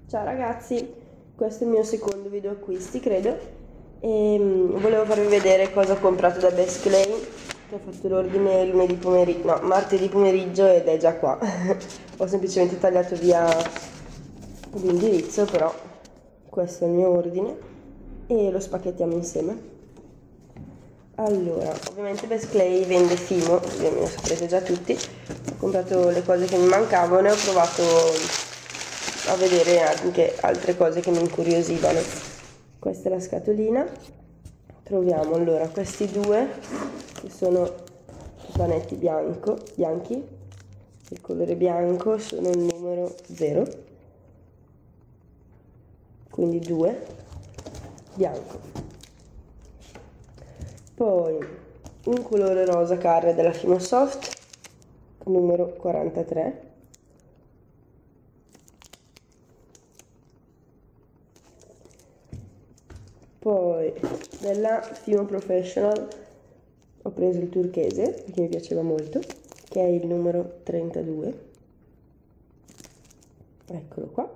Ciao ragazzi, questo è il mio secondo video acquisti credo e volevo farvi vedere cosa ho comprato da Best Clay, che ho fatto l'ordine lunedì pomeriggio, no, martedì pomeriggio ed è già qua. Ho semplicemente tagliato via l'indirizzo, però questo è il mio ordine e lo spacchettiamo insieme. Allora, ovviamente Best Clay vende Fimo, lo saprete già tutti. Ho comprato le cose che mi mancavano e ho provato a vedere anche altre cose che mi incuriosivano. Questa è la scatolina. Troviamo allora questi due che sono i panetti bianchi. Il colore bianco sono il numero 0, quindi 2 bianco. Poi un colore rosa carne della Fimo Soft, numero 43. Poi della Fimo Professional ho preso il turchese perché mi piaceva molto, che è il numero 32. Eccolo qua.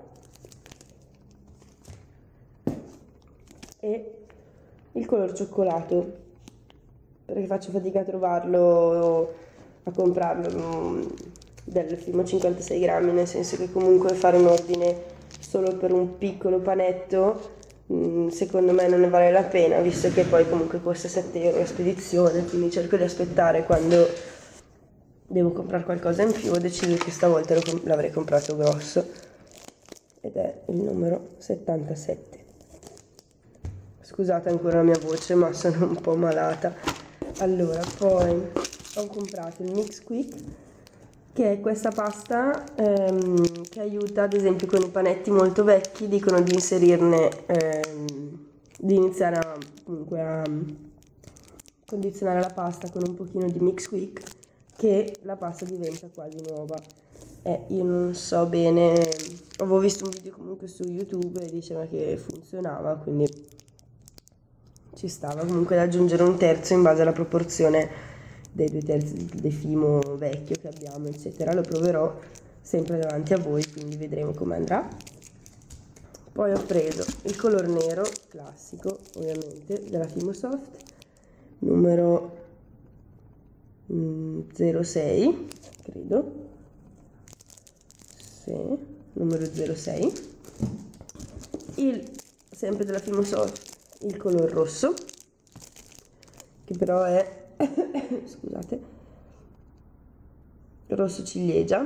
E il color cioccolato, perché faccio fatica a trovarlo, a comprarlo del Fimo 56 grammi, nel senso che comunque fare un ordine solo per un piccolo panetto secondo me non ne vale la pena, visto che poi comunque costa 7 euro la spedizione, quindi cerco di aspettare quando devo comprare qualcosa in più. Ho deciso che stavolta l'avrei comprato grosso ed è il numero 77. Scusate ancora la mia voce, ma sono un po' malata. Allora, poi ho comprato il Mix Quick, che è questa pasta che aiuta ad esempio con i panetti molto vecchi. Dicono di inserirne, di iniziare comunque a condizionare la pasta con un pochino di Mix Quick, che la pasta diventa quasi nuova. Io non so bene, avevo visto un video comunque su YouTube e diceva che funzionava, quindi ci stava. Comunque da aggiungere un terzo in base alla proporzione dei 2/3 del Fimo vecchio che abbiamo, eccetera. Lo proverò sempre davanti a voi, quindi vedremo come andrà. Poi ho preso il color nero classico, ovviamente, della Fimo Soft, numero 06, credo. Sì, numero 06. Sempre della Fimo Soft, il color rosso, che però è scusate, rosso ciliegia.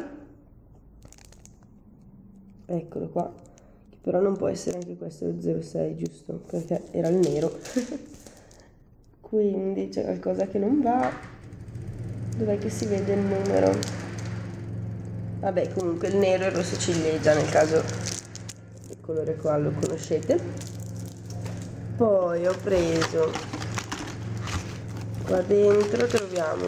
Eccolo qua, che però non può essere anche questo lo 06, giusto? Perché era il nero. Quindi c'è qualcosa che non va. Dov'è che si vede il numero? Vabbè, comunque il nero e il rosso ciliegia, nel caso il colore qua lo conoscete. Poi ho preso, qua dentro troviamo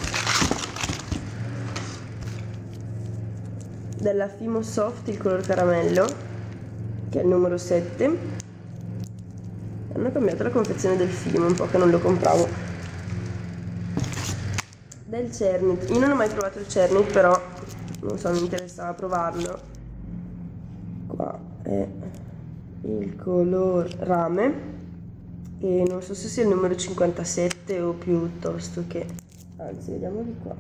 della Fimo Soft il color caramello, che è il numero 7. Hanno cambiato la confezione del Fimo, un po' che non lo compravo. Del Cernit, io non ho mai provato il Cernit, però non so, mi interessava provarlo. Qua è il color rame e non so se sia il numero 57 o piuttosto che, anzi vediamo di qua.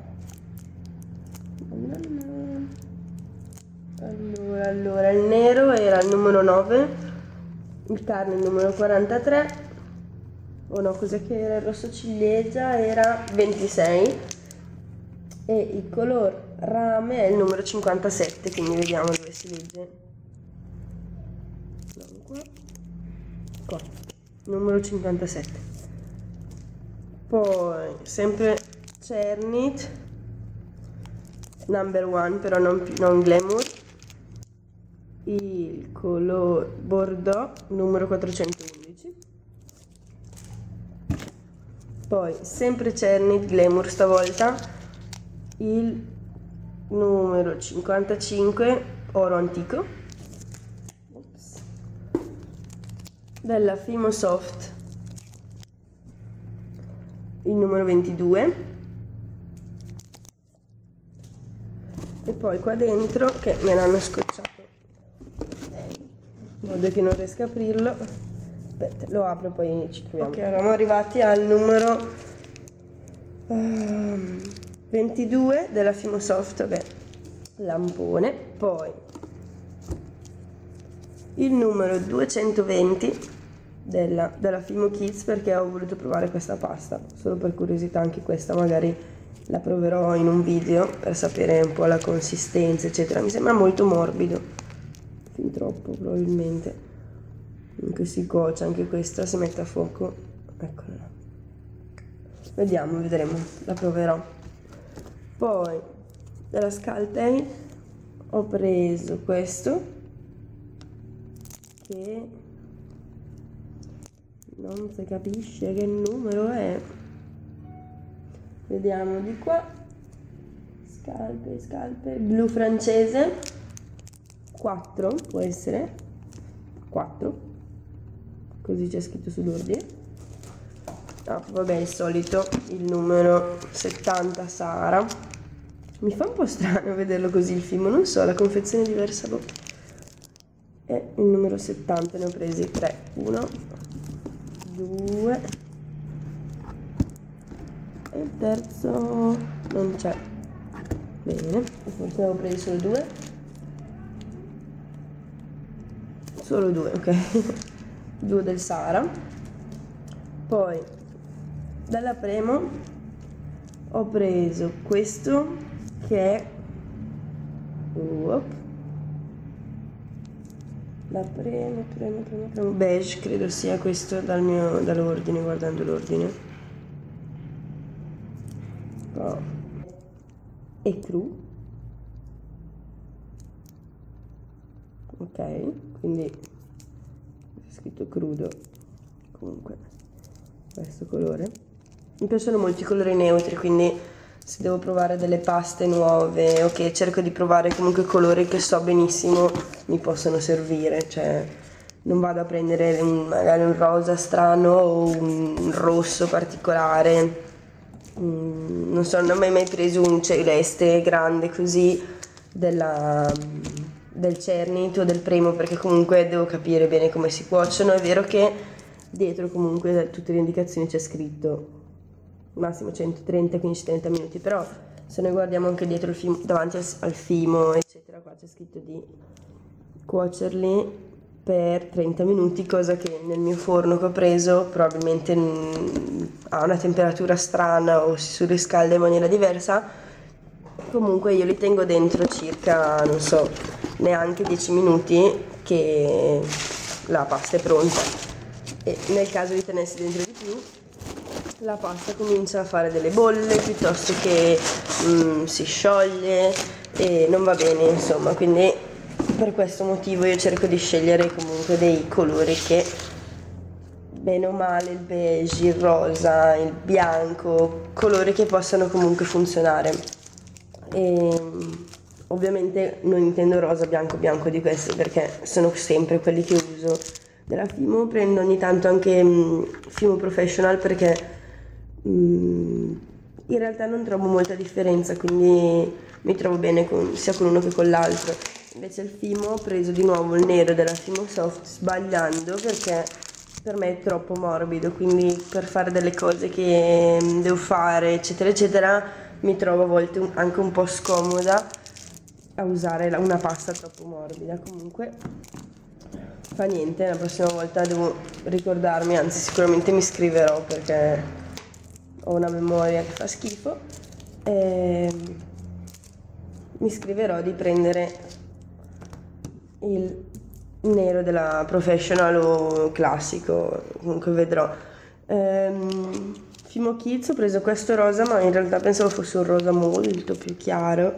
Allora il nero era il numero 9, il carne il numero 43, o no, cos'è che era? Il rosso ciliegia era 26 e il color rame è il numero 57, quindi vediamo dove si legge. Qua, numero 57. Poi sempre Cernit number 1, però non Glamour, il color Bordeaux numero 411. Poi sempre Cernit Glamour stavolta, il numero 55 oro antico. Della Fimo Soft il numero 22 e poi qua dentro, che me l'hanno scocciato in modo che non riesca a aprirlo. Aspetta, lo apro e poi ci troviamo. Ok, eravamo arrivati al numero 22 della Fimosoft, che è lampone, poi il numero 220 della Fimo Kids, perché ho voluto provare questa pasta, solo per curiosità. Anche questa magari la proverò in un video per sapere un po' la consistenza eccetera. Mi sembra molto morbido, fin troppo probabilmente, anche si cuoce. Anche questa si mette a fuoco, eccola, vediamo, vedremo, la proverò. Poi della Scaltei ho preso questo che non si capisce che numero è. Vediamo di qua. Scalpe, blu francese 4, può essere 4, così c'è scritto sull'ordine. Vabbè, il solito, il numero 70 Sara. Mi fa un po' strano vederlo così il Fimo, non so, la confezione è diversa. E il numero 70 ne ho presi 3, 1, 2 e il terzo non c'è. Bene, forse ne ho presi solo due, ok. 2 del Sara. Poi dalla Premo ho preso questo che è la Premo beige, credo sia questo dall'ordine, guardando l'ordine. E cru, ok, quindi c'è scritto crudo. Comunque questo colore, mi piacciono molto i colori neutri, quindi se devo provare delle paste nuove, ok, cerco di provare comunque colori che so benissimo mi possono servire, cioè non vado a prendere magari un rosa strano o un rosso particolare. Non so, non ho mai preso un celeste grande così del Cernit o del Premo, perché comunque devo capire bene come si cuociono. È vero che dietro comunque da tutte le indicazioni c'è scritto massimo 130-15-30 minuti, però se noi guardiamo anche dietro il Fimo, davanti al Fimo eccetera, qua c'è scritto di cuocerli per 30 minuti, cosa che nel mio forno che ho preso probabilmente ha una temperatura strana o si surriscalda in maniera diversa. Comunque io li tengo dentro circa, non so, neanche 10 minuti che la pasta è pronta, e nel caso li tenessi dentro di più la pasta comincia a fare delle bolle piuttosto che si scioglie e non va bene, insomma. Quindi per questo motivo io cerco di scegliere comunque dei colori che bene o male, il beige, il rosa, il bianco, colori che possano comunque funzionare. E ovviamente non intendo rosa, bianco, bianco di questi, perché sono sempre quelli che uso della Fimo. Prendo ogni tanto anche Fimo Professional, perché in realtà non trovo molta differenza, quindi mi trovo bene sia con uno che con l'altro. Invece il Fimo ho preso di nuovo il nero della Fimosoft, sbagliando, perché per me è troppo morbido, quindi per fare delle cose che devo fare eccetera eccetera mi trovo a volte anche un po' scomoda a usare una pasta troppo morbida. Comunque fa niente, la prossima volta devo ricordarmi, anzi sicuramente mi scriverò perché ho una memoria che fa schifo, mi scriverò di prendere il nero della Professional o classico, comunque vedrò. Fimo Kids ho preso questo rosa, ma in realtà pensavo fosse un rosa molto più chiaro,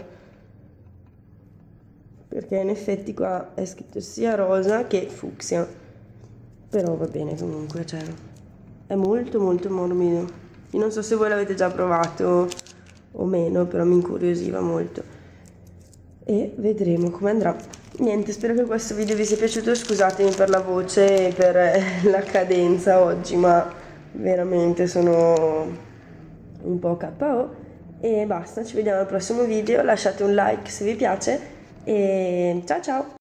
perché in effetti qua è scritto sia rosa che fucsia, però va bene comunque, cioè è molto molto morbido. Io non so se voi l'avete già provato o meno, però mi incuriosiva molto e vedremo come andrà. Niente, spero che questo video vi sia piaciuto, scusatemi per la voce e per la cadenza oggi, ma veramente sono un po' KO. E basta, ci vediamo al prossimo video, lasciate un like se vi piace e ciao ciao!